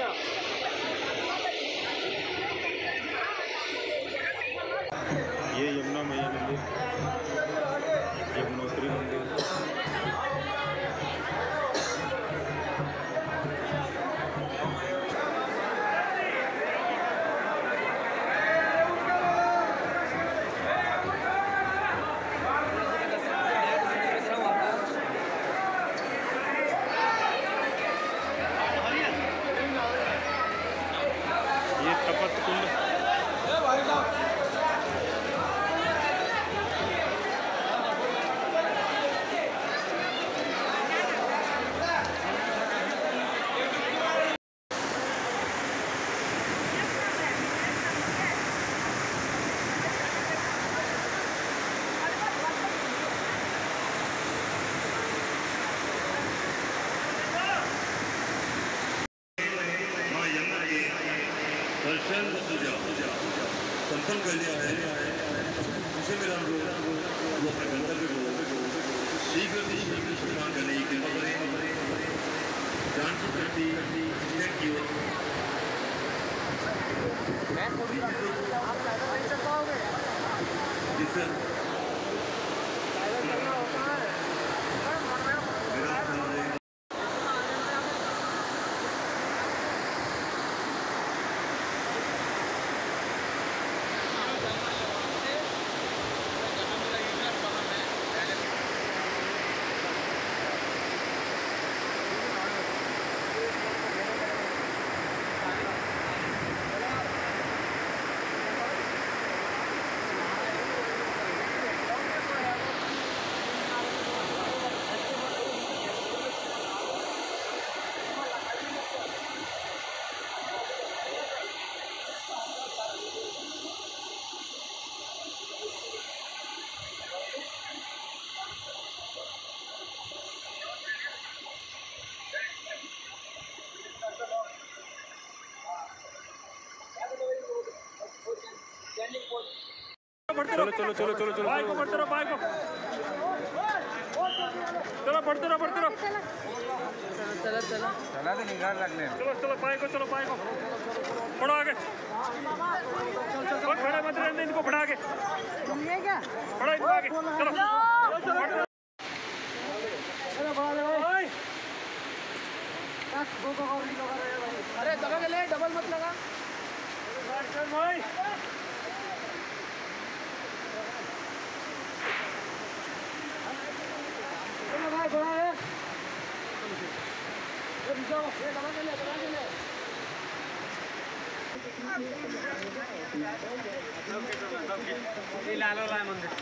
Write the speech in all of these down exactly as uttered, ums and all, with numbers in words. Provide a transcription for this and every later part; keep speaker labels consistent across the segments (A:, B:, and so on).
A: ये यमुना मैया मंदिर, यमुनोत्री मंदिर। ये तपत कुंड।
B: दर्शन पूजा संपन्न कर लिया है। उसे मेरा अनुरोध वो अपने गंतव्य को शीघ्र ही प्रदान करने की कृपा करें। जानकी करती की ओर जिससे
A: चलो चलो चलो चलो चलो बाइक को बढ़ते रहो, बाइक को चलो बढ़ते रहो बढ़ते रहो।
C: चलो चलो चलो
D: चला तो निकाल रखने।
A: चलो चलो बाइक को चलो बाइक को बढ़ो आगे। खड़े मत रहने, इनको बढ़ा के बढ़ो इनको आगे। चलो
C: अरे दबा के ले, डबल मत लगा
A: भाई।
C: भाई बड़ा है ये दबा के ले, दबा के ले। लालो लाल मंदिर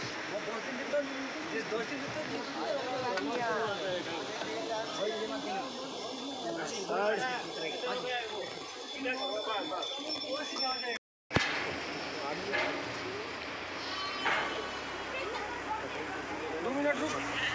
C: दो मिनट रुक।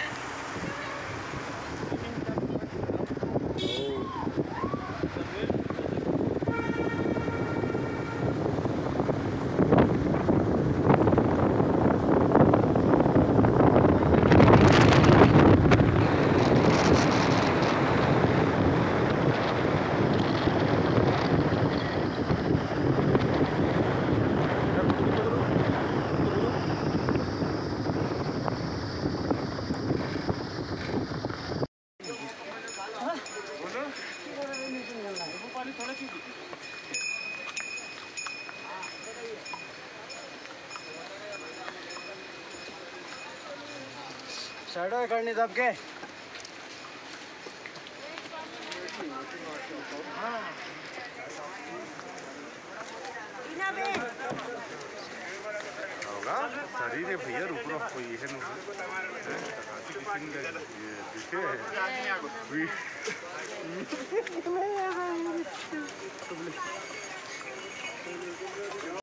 D: शैडो करनी दब के
A: होगा शरीर है भैया, रुक रो कोई है ना किसी